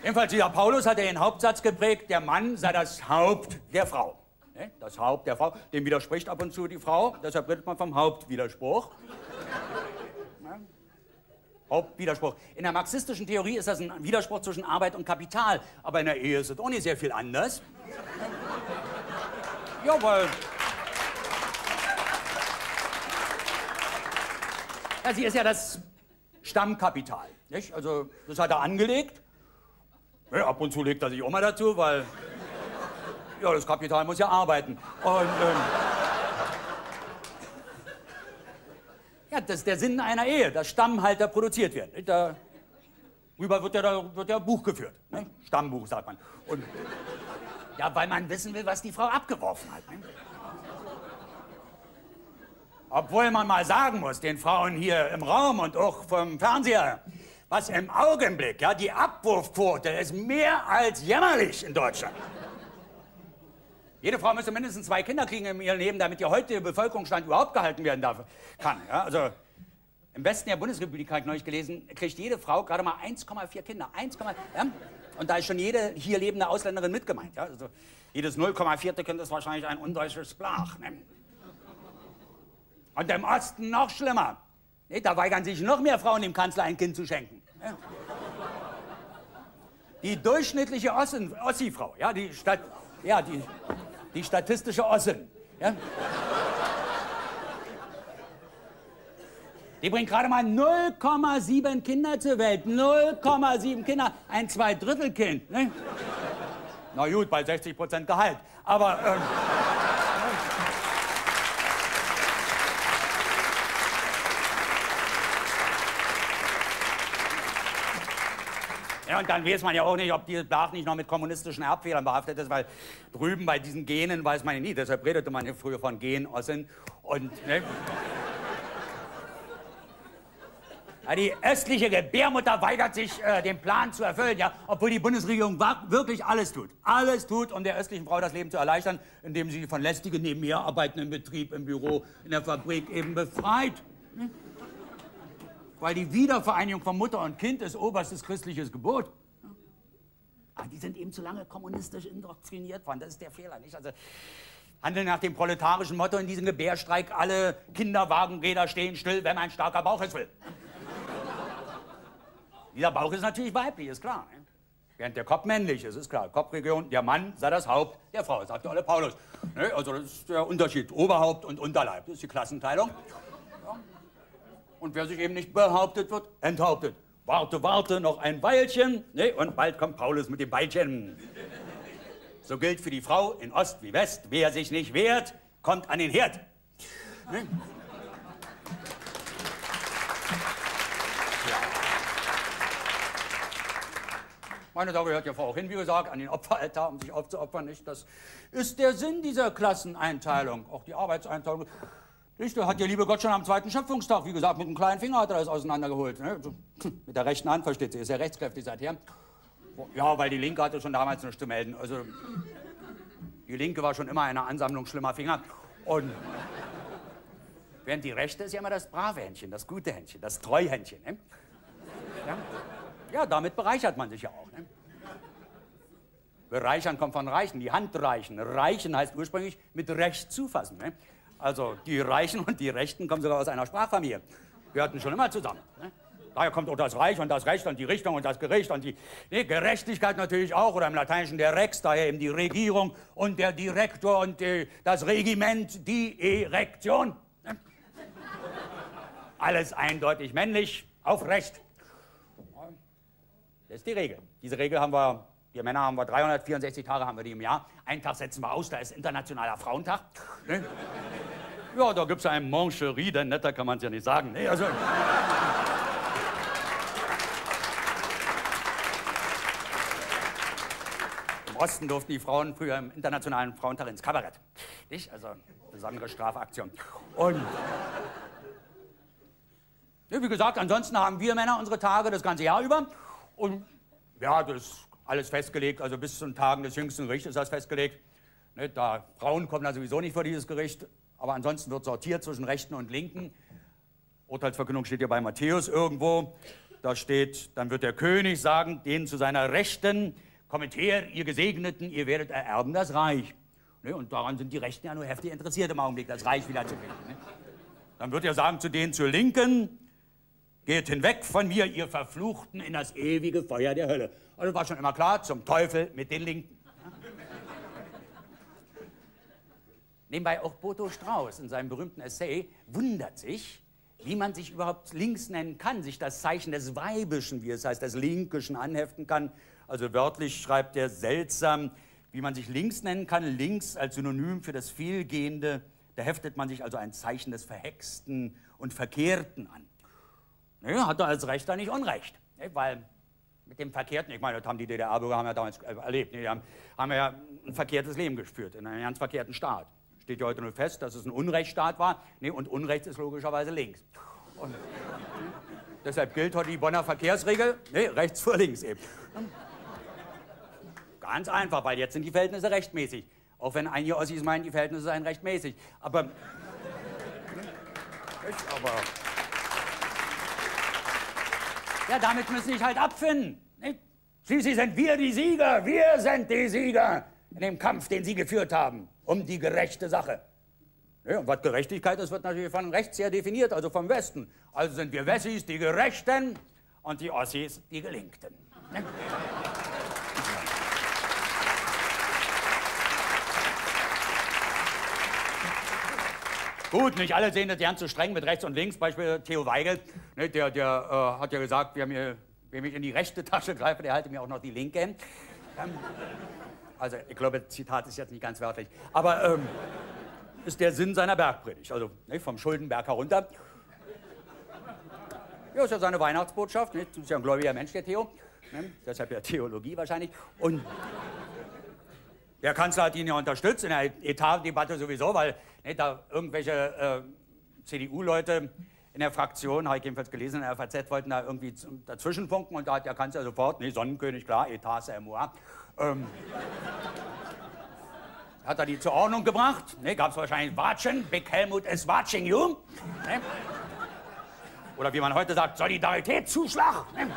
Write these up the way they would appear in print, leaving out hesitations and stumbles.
Jedenfalls, dieser Paulus hat den Hauptsatz geprägt, der Mann sei das Haupt der Frau. Das Haupt der Frau, dem widerspricht ab und zu die Frau, deshalb redet man vom Hauptwiderspruch. Hauptwiderspruch. In der marxistischen Theorie ist das ein Widerspruch zwischen Arbeit und Kapital, aber in der Ehe ist es auch nicht sehr viel anders. Ja, weil... Ja, sie ist ja das Stammkapital, nicht? Also, das hat er angelegt. Ja, ab und zu legt er sich auch mal dazu, weil... Ja, das Kapital muss ja arbeiten. Und, ja, das ist der Sinn einer Ehe, dass Stammhalter produziert werden. Darüber wird ja Buch geführt. Ne? Stammbuch, sagt man. Und, ja, weil man wissen will, was die Frau abgeworfen hat. Ne? Obwohl man mal sagen muss, den Frauen hier im Raum und auch vom Fernseher, was im Augenblick, ja, die Abwurfquote ist mehr als jämmerlich in Deutschland. Jede Frau müsste mindestens 2 Kinder kriegen in ihrem Leben, damit der heutige Bevölkerungsstand überhaupt gehalten werden kann. Ja? Also im Westen der Bundesrepublik, habe ich neulich gelesen, kriegt jede Frau gerade mal 1,4 Kinder. Ja? Und da ist schon jede hier lebende Ausländerin mit gemeint. Ja? Also jedes 0,4. Kind ist wahrscheinlich ein undeutsches Blach. Ne? Und im Osten noch schlimmer. Ne? Da weigern sich noch mehr Frauen, dem Kanzler ein Kind zu schenken. Ja? Die durchschnittliche Ossi-Frau, ja, die statistische Ossin. Ja? Die bringt gerade mal 0,7 Kinder zur Welt. 0,7 Kinder. Ein Zweidrittelkind. Ne? Na gut, bei 60% Gehalt. Aber... Ja, und dann weiß man ja auch nicht, ob dieses Blach nicht noch mit kommunistischen Erbfehlern behaftet ist, weil drüben bei diesen Genen weiß man ja nie. Deshalb redete man ja früher von Gen-Ossen. Und ne? Ja, die östliche Gebärmutter weigert sich, den Plan zu erfüllen, ja, obwohl die Bundesregierung wirklich alles tut, um der östlichen Frau das Leben zu erleichtern, indem sie von lästigen Nebenherarbeiten im Betrieb, im Büro, in der Fabrik eben befreit. Hm? Weil die Wiedervereinigung von Mutter und Kind ist oberstes christliches Gebot. Aber die sind eben zu lange kommunistisch indoktriniert worden. Das ist der Fehler, nicht? Also handeln nach dem proletarischen Motto in diesem Gebärstreik: alle Kinderwagenräder stehen still, wenn ein starker Bauch es will. Dieser Bauch ist natürlich weiblich, ist klar. Ne? Während der Kopf männlich ist klar. Kopfregion, der Mann sei das Haupt der Frau, sagt der olle Paulus. Ne? Also das ist der Unterschied, Oberhaupt und Unterleib. Das ist die Klassenteilung. Ja. Und wer sich eben nicht behauptet, wird enthauptet. Warte, noch ein Weilchen, ne? Und bald kommt Paulus mit dem Beilchen. So gilt für die Frau in Ost wie West: wer sich nicht wehrt, kommt an den Herd. Ne? Ja. Meine Sache hört ja Frau auch hin, wie gesagt, an den Opferaltar, um sich aufzuopfern. Nicht? Das ist der Sinn dieser Klasseneinteilung, auch die Arbeitseinteilung. Da hat der liebe Gott schon am 2. Schöpfungstag, wie gesagt, mit dem kleinen Finger hat er das auseinandergeholt. Ne? Mit der rechten Hand, versteht sie, ist ja rechtskräftig seither. Ja, weil die Linke hatte schon damals nichts zu melden. Also, die Linke war schon immer eine Ansammlung schlimmer Finger. Und während die Rechte ist ja immer das brave Händchen, das gute Händchen, das Treuhändchen. Ne? Ja, damit bereichert man sich ja auch. Ne? Bereichern kommt von Reichen, die Hand reichen. Reichen heißt ursprünglich mit Recht zufassen. Ne? Also die Reichen und die Rechten kommen sogar aus einer Sprachfamilie. Wir hatten schon immer zusammen. Ne? Daher kommt auch das Reich und das Recht und die Richtung und das Gericht und die Gerechtigkeit natürlich auch. Oder im Lateinischen der Rex, daher eben die Regierung und der Direktor und das Regiment, die Erektion. Ne? Alles eindeutig männlich, aufrecht. Das ist die Regel. Diese Regel haben wir, wir Männer haben wir 364 Tage haben wir die im Jahr. Einen Tag setzen wir aus, da ist Internationaler Frauentag. Ne? Ja, da gibt es eine Mancherie, denn netter kann man es ja nicht sagen. Nee, also im Osten durften die Frauen früher im Internationalen Frauentag ins Kabarett. Nicht? Also besondere Strafaktion. Und ja, wie gesagt, ansonsten haben wir Männer unsere Tage das ganze Jahr über. Und ja, das ist alles festgelegt, also bis zu den Tagen des jüngsten Gerichts ist das festgelegt. Ne, da Frauen kommen da sowieso nicht vor dieses Gericht, aber ansonsten wird sortiert zwischen Rechten und Linken. Urteilsverkündung steht ja bei Matthäus irgendwo. Da steht, dann wird der König sagen, denen zu seiner Rechten, kommet her, ihr Gesegneten, ihr werdet ererben das Reich. Ne? Und daran sind die Rechten ja nur heftig interessiert im Augenblick, das Reich wieder zu kriegen. Ne? Dann wird er sagen zu denen zur Linken, geht hinweg von mir, ihr Verfluchten, in das ewige Feuer der Hölle. Also war schon immer klar, zum Teufel mit den Linken. Nebenbei auch Boto Strauß in seinem berühmten Essay wundert sich, wie man sich überhaupt links nennen kann, sich das Zeichen des Weibischen, wie es heißt, des Linkischen anheften kann. Also wörtlich schreibt er seltsam, wie man sich links nennen kann, links als Synonym für das Fehlgehende. Da heftet man sich also ein Zeichen des Verhexten und Verkehrten an. Ne, hat er als Rechter nicht Unrecht, ne, weil mit dem Verkehrten, ich meine, das haben die DDR-Bürger haben ja damals erlebt, ne, die haben ja ein verkehrtes Leben geführt, in einem ganz verkehrten Staat. Steht ja heute nur fest, dass es ein Unrechtsstaat war, ne, und Unrecht ist logischerweise links. Und deshalb gilt heute die Bonner Verkehrsregel, ne, rechts vor links eben. Ganz einfach, weil jetzt sind die Verhältnisse rechtmäßig. Auch wenn einige Ossis meinen, die Verhältnisse seien rechtmäßig. Aber ja, damit müssen sie sich halt abfinden. Nicht? Schließlich sind wir die Sieger. Wir sind die Sieger in dem Kampf, den sie geführt haben, um die gerechte Sache. Ja, und was Gerechtigkeit ist, wird natürlich von rechts her definiert, also vom Westen. Also sind wir Wessis die Gerechten und die Ossis die Gelinkten. Ne? Gut, nicht alle sehen das ganz so streng mit rechts und links. Beispiel Theo Weigel, ne, der hat ja gesagt, wer mich in die rechte Tasche greife, der halte mir auch noch die linke. Also ich glaube, das Zitat ist jetzt nicht ganz wörtlich. Aber ist der Sinn seiner Bergpredigt. Also ne, vom Schuldenberg herunter. Ja, ist ja seine Weihnachtsbotschaft. Ne? Das ist ja ein gläubiger Mensch, der Theo. Ne? Deshalb ja Theologie wahrscheinlich. Und der Kanzler hat ihn ja unterstützt in der Etatdebatte sowieso, weil ne, da irgendwelche CDU-Leute in der Fraktion, habe ich jedenfalls gelesen, in der FAZ wollten da irgendwie dazwischenfunken und da hat der Kanzler sofort, ne, Sonnenkönig, klar, Etat, c'est moi. Hat er die zur Ordnung gebracht, ne, gab es wahrscheinlich Watschen, Big Helmut is watching you. Ne? Oder wie man heute sagt, Solidaritätszuschlag. Ne?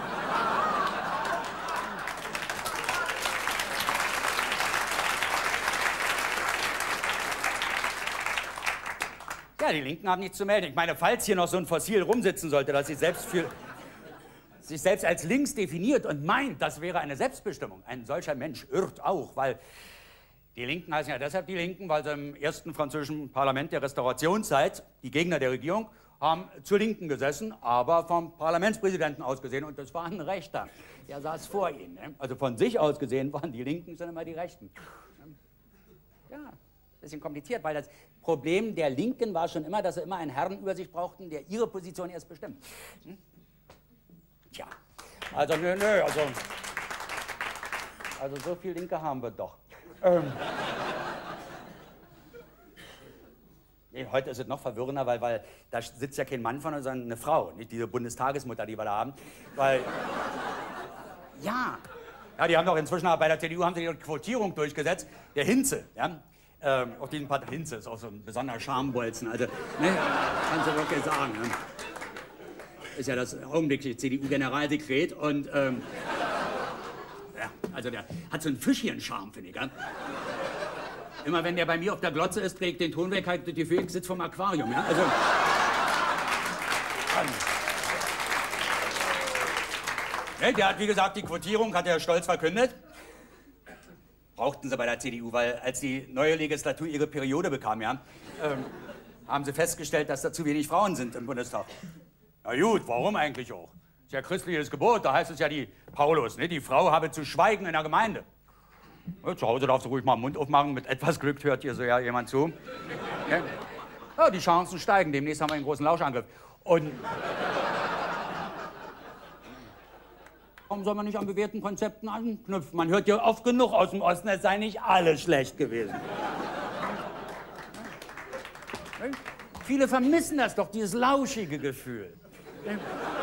Ja, die Linken haben nichts zu melden. Ich meine, falls hier noch so ein Fossil rumsitzen sollte, das sich selbst als links definiert und meint, das wäre eine Selbstbestimmung. Ein solcher Mensch irrt auch, weil die Linken heißen ja deshalb die Linken, weil sie im ersten französischen Parlament der Restaurationszeit, die Gegner der Regierung, haben zur Linken gesessen, aber vom Parlamentspräsidenten aus gesehen, und das war ein Rechter. Der saß vor ihnen. Ne? Also von sich aus gesehen waren die Linken sind immer die Rechten. Ja, bisschen kompliziert, weil das Problem der Linken war schon immer, dass sie immer einen Herrn über sich brauchten, der ihre Position erst bestimmt. Hm? Tja, also nö, also so viel Linke haben wir doch. Nee, heute ist es noch verwirrender, weil da sitzt ja kein Mann von, sondern eine Frau, nicht diese Bundestagesmutter, die wir da haben. Weil, ja, die haben doch inzwischen bei der CDU haben sie die Quotierung durchgesetzt. Der Hinze, ja. Auf diesen Part Hinze ist auch so ein besonderer Schambolzen. Also, ne, kannst du wirklich sagen. Ne? Ist ja das augenblickliche CDU-Generalsekret und ja, also der hat so einen Fischchen-Charme, finde ich. Ja? Immer wenn der bei mir auf der Glotze ist, trägt den Ton weg, halt die Felix sitzt vom Aquarium. Ja? Also, ne, der hat, wie gesagt, die Quotierung, hat er stolz verkündet. Brauchten sie bei der CDU, weil als die neue Legislatur ihre Periode bekam, ja, haben sie festgestellt, dass da zu wenig Frauen sind im Bundestag. Na gut, warum eigentlich auch? Das ist ja christliches Gebot, da heißt es ja die Paulus, ne? Die Frau habe zu schweigen in der Gemeinde. Ja, zu Hause darfst du ruhig mal den Mund aufmachen, mit etwas Glück hört hier so ja jemand zu. Ja? Ja, die Chancen steigen, demnächst haben wir einen großen Lauschangriff. Und warum soll man nicht an bewährten Konzepten anknüpfen? Man hört ja oft genug aus dem Osten, es sei nicht alles schlecht gewesen. Viele vermissen das doch, dieses lauschige Gefühl.